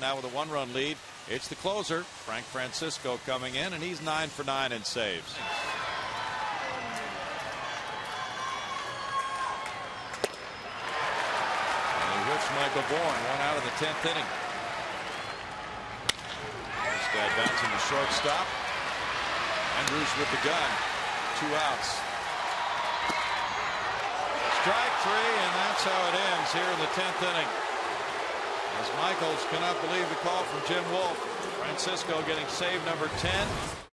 Now with a 1-run lead, it's the closer, Frank Francisco, coming in, and he's 9 for 9 in saves. And he whips Michael Bourne, 1 out of the 10th inning. This guy bouncing the shortstop. Andrews with the gun, 2 outs. Strike 3, and that's how it ends here in the 10th inning. As Michaels cannot believe the call from Jim Wolf. Francisco getting save number 10.